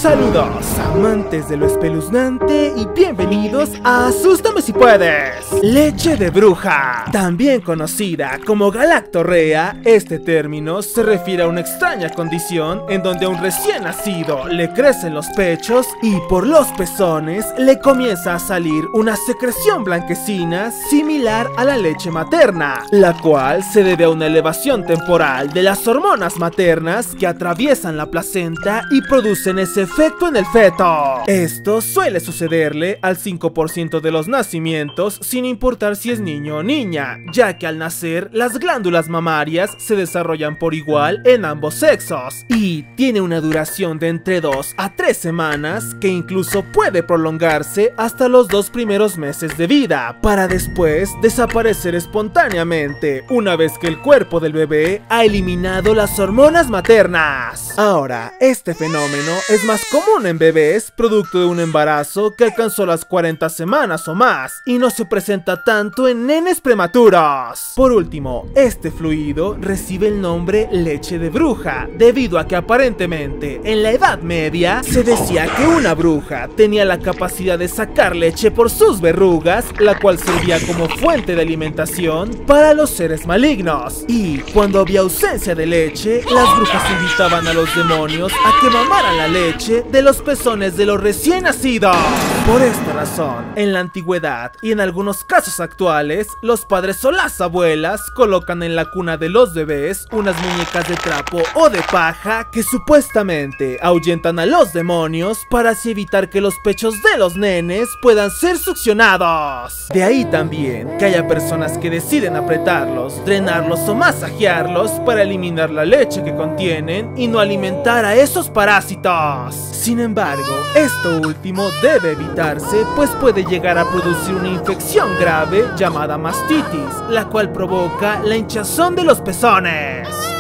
Saludos, amantes de lo espeluznante, y bienvenidos a Asústame si puedes. Leche de bruja, también conocida como galactorrea, este término se refiere a una extraña condición en donde a un recién nacido le crecen los pechos y por los pezones le comienza a salir una secreción blanquecina similar a la leche materna, la cual se debe a una elevación temporal de las hormonas maternas que atraviesan la placenta y producen ese efecto en el feto. Esto suele sucederle al 5% de los nacimientos, sin importar si es niño o niña, ya que al nacer las glándulas mamarias se desarrollan por igual en ambos sexos y tiene una duración de entre 2 a 3 semanas que incluso puede prolongarse hasta los 2 primeros meses de vida, para después desaparecer espontáneamente una vez que el cuerpo del bebé ha eliminado las hormonas maternas. Ahora, este fenómeno es más común en bebés producto de un embarazo que alcanzó las 40 semanas o más y no se presenta tanto en nenes prematuros. Por último, este fluido recibe el nombre leche de bruja debido a que aparentemente en la Edad Media se decía que una bruja tenía la capacidad de sacar leche por sus verrugas, la cual servía como fuente de alimentación para los seres malignos, y cuando había ausencia de leche, las brujas invitaban a los demonios a que mamaran la leche de los pezones de los recién nacidos. Por esta razón, en la antigüedad y en algunos casos actuales, los padres o las abuelas colocan en la cuna de los bebés unas muñecas de trapo o de paja que supuestamente ahuyentan a los demonios para así evitar que los pechos de los nenes puedan ser succionados. De ahí también que haya personas que deciden apretarlos, drenarlos o masajearlos para eliminar la leche que contienen y no alimentar a esos parásitos. Sin embargo, esto último debe evitarse, pues puede llegar a producir una infección grave llamada mastitis, la cual provoca la hinchazón de los pezones.